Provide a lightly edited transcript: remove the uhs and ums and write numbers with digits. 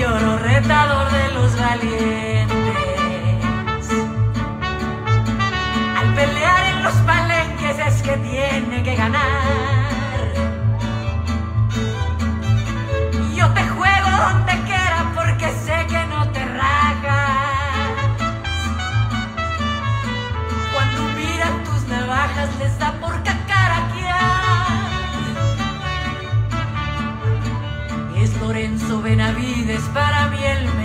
oro retador de los valientes. Al pelear en los palenques es que tiene que ganar. Yo te juego donde quiera porque sé que no te rajas. Cuando miran tus navajas les da por cacaraquear. Es Lorenzo Benavides para mí el mejor.